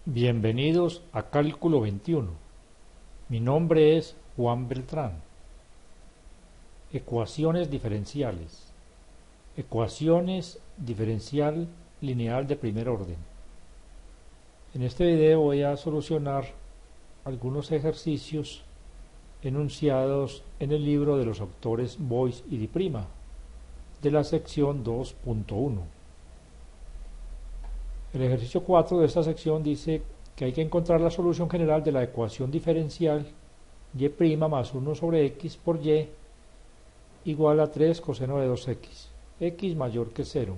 Bienvenidos a Cálculo 21. Mi nombre es Juan Beltrán. Ecuaciones diferenciales. Ecuaciones diferencial lineal de primer orden. En este video voy a solucionar algunos ejercicios enunciados en el libro de los autores Boix y Di Prima, de la sección 2.1. El ejercicio 4 de esta sección dice que hay que encontrar la solución general de la ecuación diferencial y' más 1 sobre x por y igual a 3 coseno de 2x, x mayor que 0.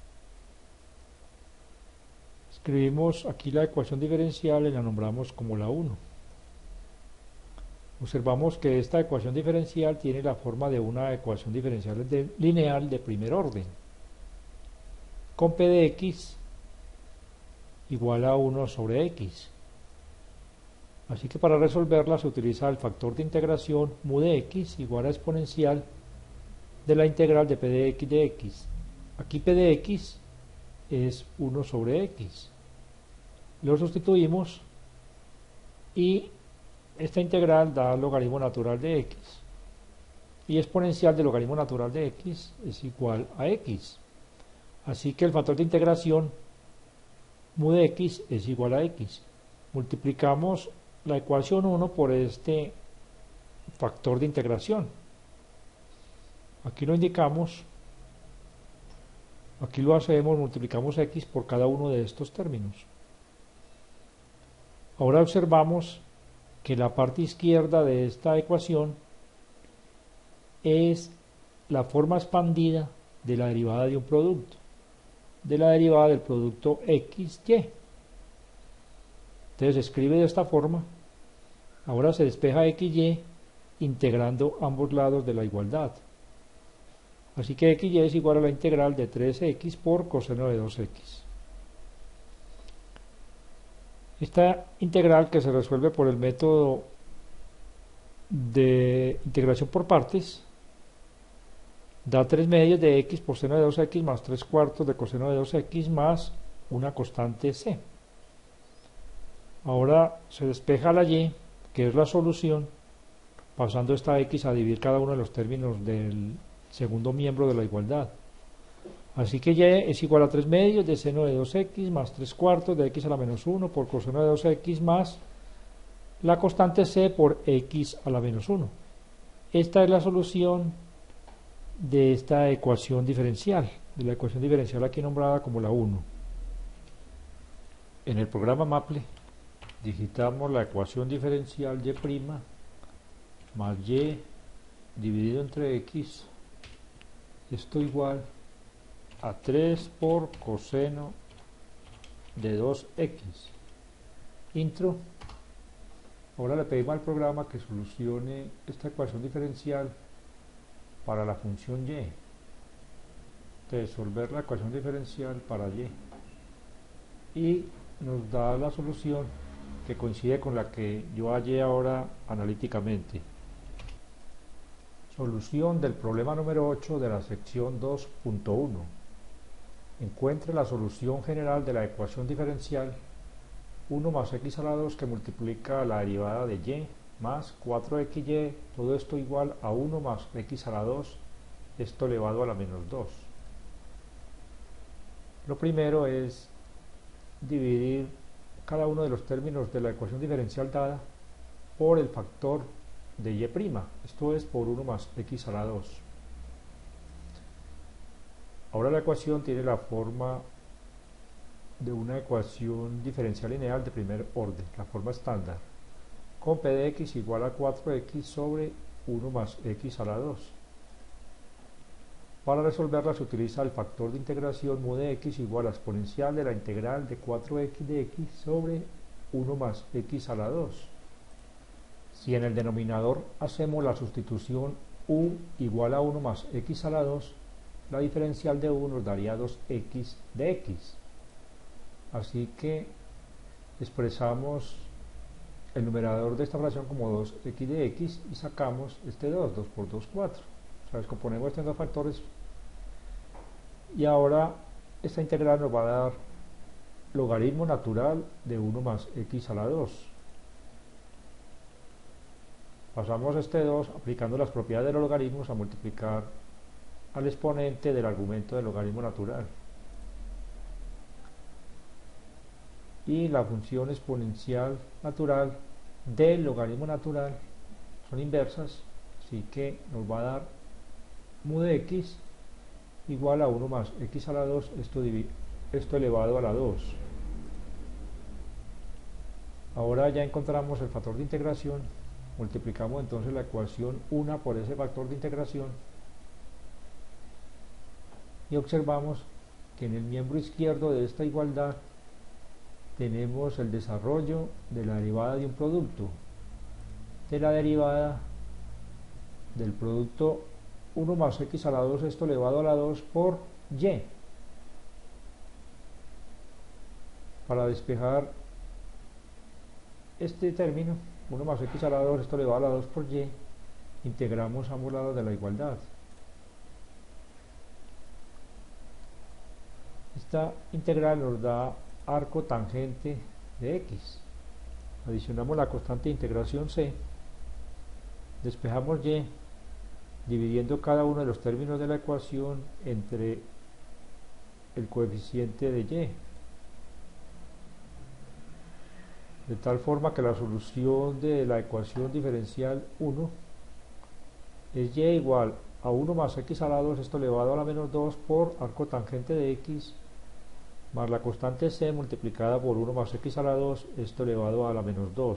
Escribimos aquí la ecuación diferencial y la nombramos como la 1. Observamos que esta ecuación diferencial tiene la forma de una ecuación diferencial lineal de primer orden, con p de x igual a 1 sobre x. Así que para resolverla se utiliza el factor de integración mu de x igual a exponencial de la integral de p de x. Aquí p de x es 1 sobre x. Lo sustituimos y esta integral da logaritmo natural de x. Y exponencial del logaritmo natural de x es igual a x. Así que el factor de integración mu de x es igual a x. Multiplicamos la ecuación 1 por este factor de integración. Aquí lo indicamos, aquí lo hacemos, multiplicamos x por cada uno de estos términos. Ahora observamos que la parte izquierda de esta ecuación es la forma expandida de la derivada de un producto, de la derivada del producto XY. Entonces se escribe de esta forma. Ahora se despeja XY integrando ambos lados de la igualdad. Así que XY es igual a la integral de 3x por coseno de 2x. Esta integral, que se resuelve por el método de integración por partes, da 3 medios de x por seno de 2x más 3 cuartos de coseno de 2x más una constante c. Ahora se despeja la y, que es la solución, pasando esta x a dividir cada uno de los términos del segundo miembro de la igualdad. Así que y es igual a 3 medios de seno de 2x más 3 cuartos de x a la menos 1 por coseno de 2x más la constante c por x a la menos 1. Esta es la solución de esta ecuación diferencial, de la ecuación diferencial aquí nombrada como la 1. En el programa Maple digitamos la ecuación diferencial y' más y dividido entre x, esto igual a 3 por coseno de 2x. Intro. Ahora le pedimos al programa que solucione esta ecuación diferencial para la función y. Resolver la ecuación diferencial para y nos da la solución que coincide con la que yo hallé ahora analíticamente. Solución del problema número 8 de la sección 2.1. Encuentre la solución general de la ecuación diferencial 1 más x a la 2 que multiplica la derivada de y más 4xy, todo esto igual a 1 más x a la 2, esto elevado a la menos 2. Lo primero es dividir cada uno de los términos de la ecuación diferencial dada por el factor de y', esto es por 1 más x a la 2. Ahora la ecuación tiene la forma de una ecuación diferencial lineal de primer orden, la forma estándar, con p de x igual a 4x sobre 1 más x a la 2. Para resolverla se utiliza el factor de integración mu de x igual a exponencial de la integral de 4x de x sobre 1 más x a la 2. Si en el denominador hacemos la sustitución u igual a 1 más x a la 2, la diferencial de u nos daría 2x de x. Así que expresamos el numerador de esta fracción como 2x de x y sacamos este 2 por 2, 4. O sea, descomponemos estos dos factores y ahora esta integral nos va a dar logaritmo natural de 1 más x a la 2. Pasamos este 2 aplicando las propiedades de los logaritmos a multiplicar al exponente del argumento del logaritmo natural. Y la función exponencial natural del logaritmo natural son inversas, así que nos va a dar mu de x igual a 1 más x a la 2, esto elevado a la 2. Ahora ya encontramos el factor de integración, multiplicamos entonces la ecuación 1 por ese factor de integración y observamos que en el miembro izquierdo de esta igualdad tenemos el desarrollo de la derivada de un producto, de la derivada del producto 1 más x a la 2, esto elevado a la 2 por y. Para despejar este término, 1 más x a la 2, esto elevado a la 2 por y, integramos ambos lados de la igualdad. Esta integral nos da arco tangente de x. Adicionamos la constante de integración c, despejamos y, dividiendo cada uno de los términos de la ecuación entre el coeficiente de y, de tal forma que la solución de la ecuación diferencial 1 es y igual a 1 más x a la 2, esto elevado a la menos 2 por arco tangente de x más la constante c multiplicada por 1 más x a la 2, esto elevado a la menos 2.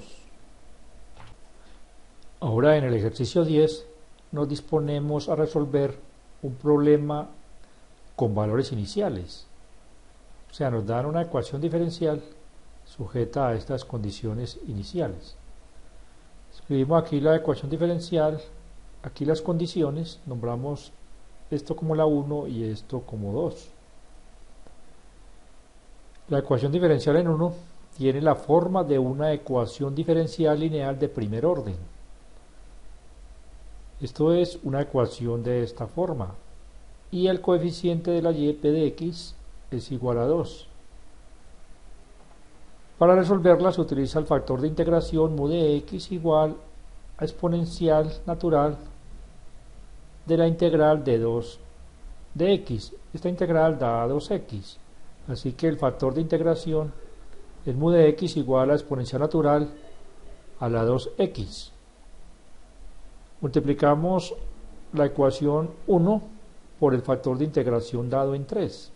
Ahora en el ejercicio 10 nos disponemos a resolver un problema con valores iniciales. O sea, nos dan una ecuación diferencial sujeta a estas condiciones iniciales. Escribimos aquí la ecuación diferencial, aquí las condiciones, nombramos esto como la 1 y esto como 2. La ecuación diferencial en 1 tiene la forma de una ecuación diferencial lineal de primer orden. Esto es una ecuación de esta forma y el coeficiente de la y p de x es igual a 2. Para resolverla se utiliza el factor de integración mu de x igual a exponencial natural de la integral de 2 de x. Esta integral da 2x, así que el factor de integración es mu de x igual a exponencial natural a la 2x. Multiplicamos la ecuación 1 por el factor de integración dado en 3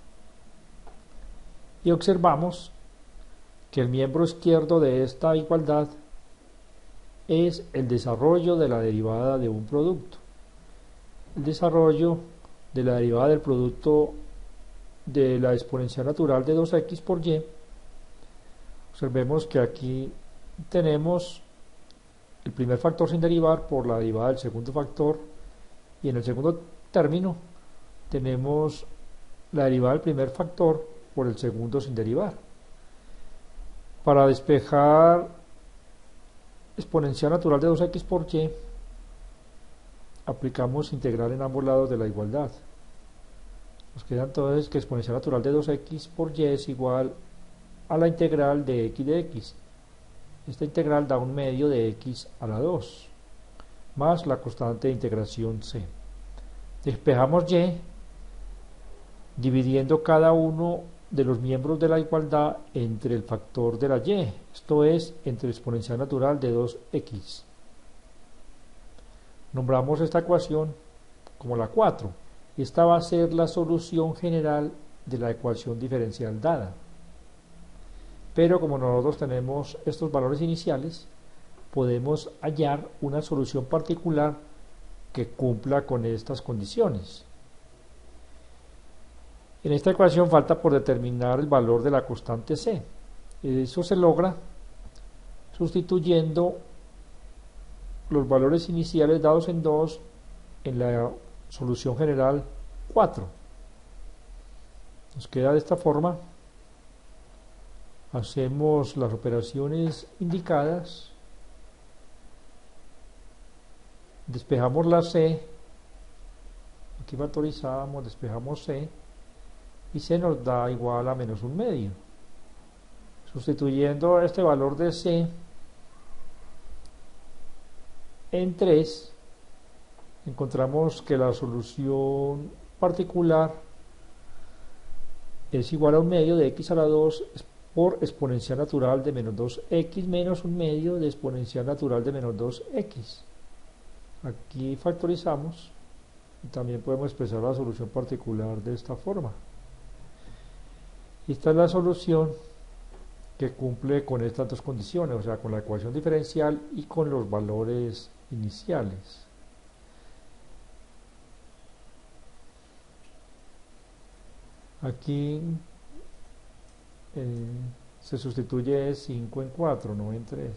y observamos que el miembro izquierdo de esta igualdad es el desarrollo de la derivada de un producto. El desarrollo de la derivada del producto de la exponencial natural de 2x por y. Observemos que aquí tenemos el primer factor sin derivar por la derivada del segundo factor, y en el segundo término tenemos la derivada del primer factor por el segundo sin derivar. Para despejar exponencial natural de 2x por y, aplicamos integral en ambos lados de la igualdad. Nos queda entonces que exponencial natural de 2x por y es igual a la integral de x de x. Esta integral da un medio de x a la 2, más la constante de integración c. Despejamos y, dividiendo cada uno de los miembros de la igualdad entre el factor de la y, esto es, entre exponencial natural de 2x. Nombramos esta ecuación como la 4. Esta va a ser la solución general de la ecuación diferencial dada. Pero como nosotros tenemos estos valores iniciales, podemos hallar una solución particular que cumpla con estas condiciones. En esta ecuación falta por determinar el valor de la constante c. Eso se logra sustituyendo los valores iniciales dados en 2 en la solución general 4. Nos queda de esta forma. Hacemos las operaciones indicadas, despejamos la c, aquí factorizamos, despejamos c, y c nos da igual a menos un medio. Sustituyendo este valor de c en 3, encontramos que la solución particular es igual a un medio de x a la 2 por exponencial natural de menos 2x menos un medio de exponencial natural de menos 2x. Aquí factorizamos y también podemos expresar la solución particular de esta forma. Esta es la solución que cumple con estas dos condiciones, o sea, con la ecuación diferencial y con los valores iniciales. Aquí se sustituye 5 en 4, no en 3.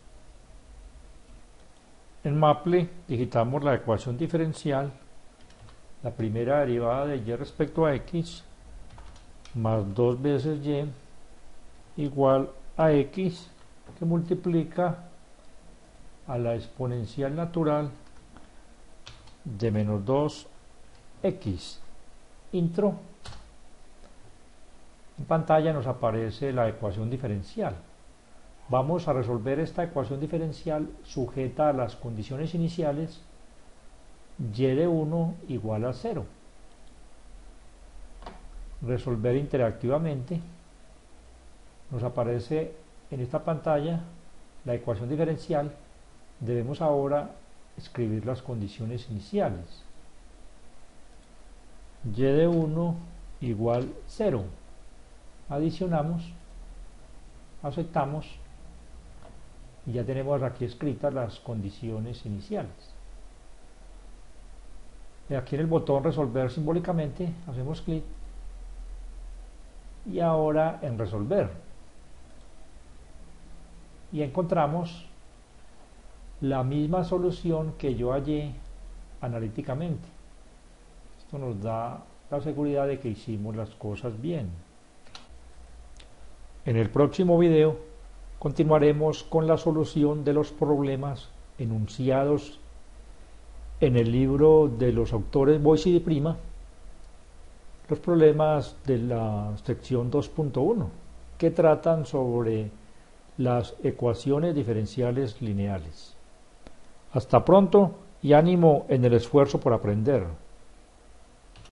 En Maple digitamos la ecuación diferencial, la primera derivada de y respecto a x, más 2 veces y, igual a x, que multiplica a la exponencial natural de menos 2x. Intro. En pantalla nos aparece la ecuación diferencial. Vamos a resolver esta ecuación diferencial sujeta a las condiciones iniciales y de 1 igual a 0. Resolver interactivamente. Nos aparece en esta pantalla la ecuación diferencial. Debemos ahora escribir las condiciones iniciales. Y de 1 igual 0. Adicionamos, aceptamos y ya tenemos aquí escritas las condiciones iniciales. Y aquí en el botón resolver simbólicamente hacemos clic y ahora en resolver y encontramos la misma solución que yo hallé analíticamente. Esto nos da la seguridad de que hicimos las cosas bien. En el próximo video continuaremos con la solución de los problemas enunciados en el libro de los autores Boyce y Di Prima, los problemas de la sección 2.1, que tratan sobre las ecuaciones diferenciales lineales. Hasta pronto y ánimo en el esfuerzo por aprender.